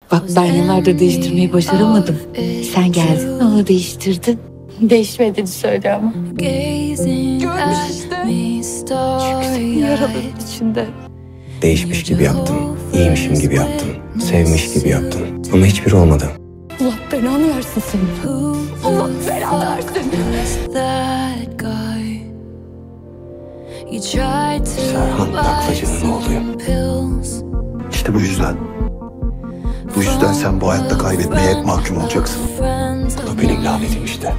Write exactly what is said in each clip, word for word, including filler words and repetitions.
Bak ben yıllardır değiştirmeyi başaramadım. Sen geldin onu değiştirdin. Değişmediğini söyle ama. Görmüş işte. Çünkü senin yaraların içinde. Değişmiş gibi yaptım, iyiymişim gibi yaptım, sevmiş gibi yaptım. Ama hiçbiri olmadı. Allah belanı versin seni. Allah belanı versin. Serhan Taklacı'nın oğluyum. İşte bu yüzden. Bu yüzden sen bu hayatta kaybetmeye hep mahkum olacaksın. Bu da benim lanetim işte.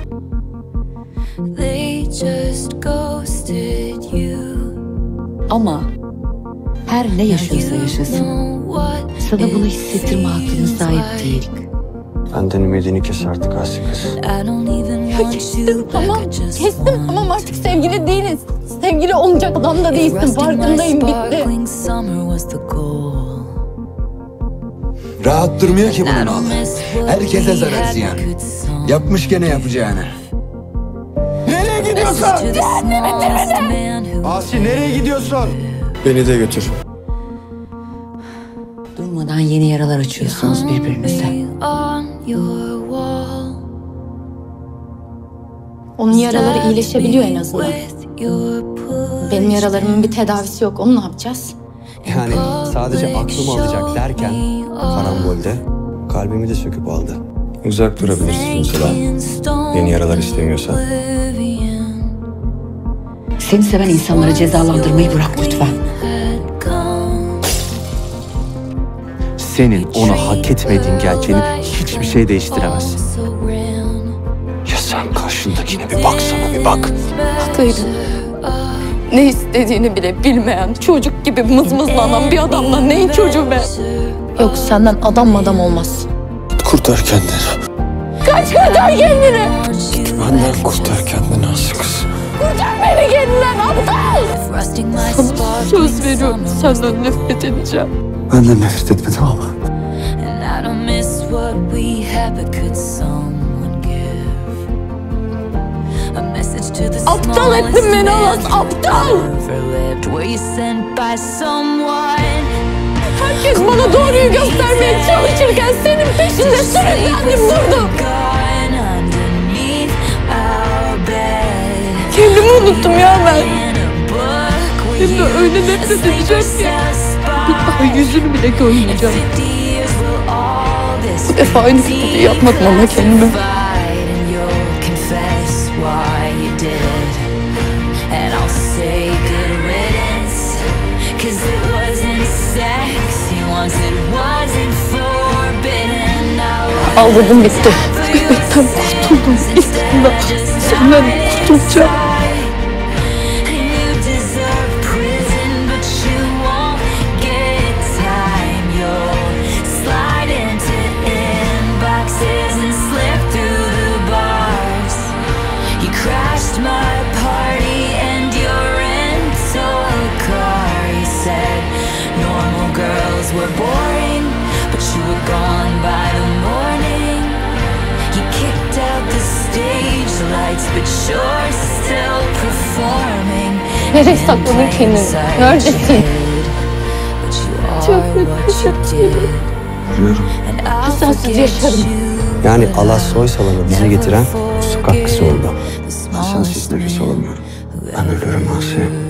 Ama her ne yaşıyorsa yaşasın, sana bunu hissettirme hakkına sahip değil. Benden ümidini kes artık Asi kız. Ya kestim tamam. Kestim tamam artık sevgili değiliz. Sevgili olacak adam da değilsin. Farkındayım bitti. Rahat durmuyor ki bunun oğlu. Herkese zarar ziyan. Yapmış gene yapacağını. Nereye gidiyorsun? Asi nereye gidiyorsun? Beni de götür. Durmadan yeni yaralar açıyorsunuz birbirinize. Onun yaraları iyileşebiliyor en azından. Benim yaralarımın bir tedavisi yok. Onu ne yapacağız? Yani sadece aklımı alacak derken karambolde kalbimi de söküp aldı. Uzak durabilirsin Soysalan. Yeni yaralar istemiyorsan. Seni seven insanları cezalandırmayı bırak lütfen. Senin onu hak etmediğin gerçeğini hiçbir şey değiştiremez. Ya sen karşındakine bir baksana bir bak. Haklıydın. Ne istediğini bile bilmeyen, çocuk gibi mızmızlanan bir adamla neyin çocuğu be? Yok senden adam adam olmaz. Kurtar kendini. Kaç kurtar kendini! Git benden kurtar kendini Asi kız. Kurtar beni kendinden aptal! Sana söz veriyorum senden nefret edeceğim. Benden nefret etme tamam mı? Aptal ettin beni Alaz, aptal! Herkes bana doğruyu göstermeye çalışırken senin peşinde sürüklendim durdum. Kendimi unuttum ya ben. Hem de öyle nefret edeceğim ki bir daha yüzünü bile görmeyeceğim. Bu defa aynı kötülüğü yapmadım ama kendime. Aldım bitti. Gıybet'ten kurtuldum. İstemden senden kurtulacağım. Were boring, but you were gone by the morning. You kicked out the stage lights, but you're still performing. Nereye sakladın kendini? Neredesin? Çok kötü. Biliyorum. Sensiz yaşarım. Yani Alaz Soysalan'ı bize getiren bu sokak kızı oldu. Ben sensiz nefes alamıyorum. Ben ölüyorum Asi.